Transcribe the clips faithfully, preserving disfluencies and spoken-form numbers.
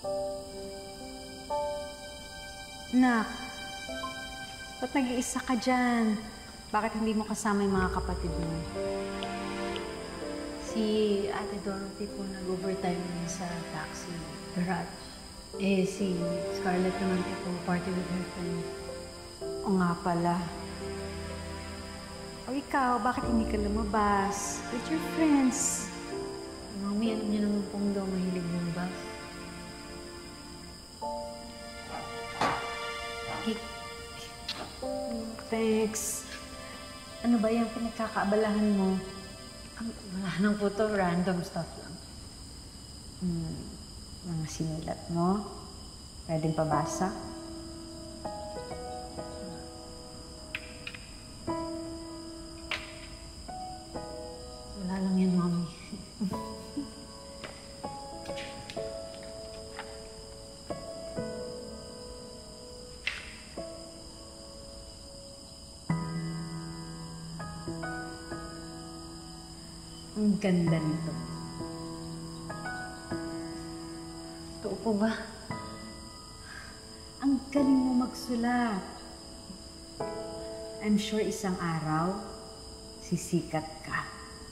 Nak, ba't nag-iisa ka dyan? Bakit hindi mo kasama yung mga kapatid mo? Si Ate Dorothy po nag-overtime din sa taxi garage. Eh, si Scarlet naman po party with her friend. O nga pala. O ikaw, bakit hindi ka lumabas? With your friends. Mami, alam niyo naman pong daw mahilig lumabas. Thanks. Ano ba yung pinagkakaabalahan mo? Wala lang po to, random stuff lang. Hmm, mga sinulat mo? Pwedeng pabasa? Wala lang yan, Mami. Ang ganda nito. Totoo po ba? Ang galing mo magsulat. I'm sure isang araw, sisikat ka.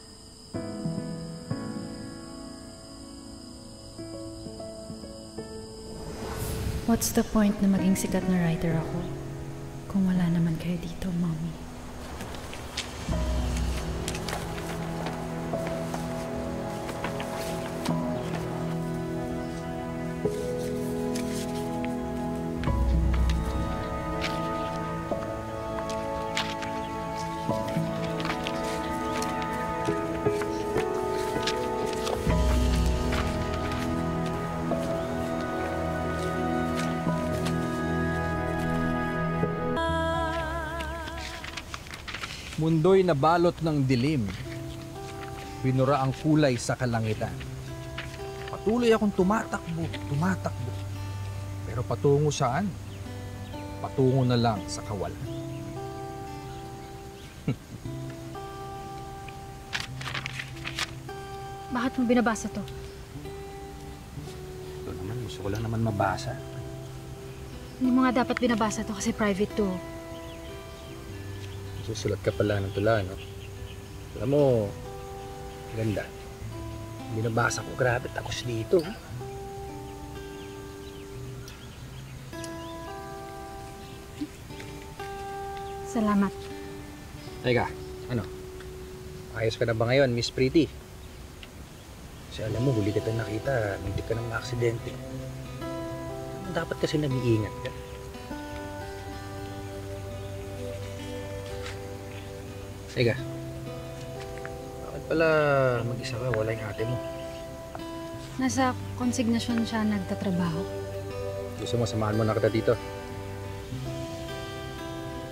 What's the point na maging sikat na writer ako kung wala naman kayo dito, Mommy? Mundo'y nabalot ng dilim. Binura ang kulay sa kalangitan. Patuloy akong tumatakbo, tumatakbo. Pero patungo saan? Patungo na lang sa kawalan. Bakit mo binabasa to? Ito naman, gusto ko lang naman mabasa. Hindi mo nga dapat binabasa to kasi private to. Susulat ka pala ng tula, no? Alam mo, ganda. Binabasa ko, grabe, takos dito. Salamat. Teka, ano? Ayos ka na ba ngayon, Miss Pretty? Kasi alam mo, huli kita nakita, hindi ka nang maaksidente. Dapat kasi nag-iingat ka. Teka, bakit pala mag-isa ka? Wala yung ate mo. Nasa konsignasyon siya nagtatrabaho. Gusto mo samahan mo na kita dito?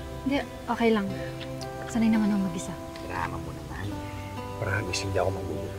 Hindi, okay lang. Sanay naman ako mag-isa. Drama mo naman. Promise, hindi ako magugulat.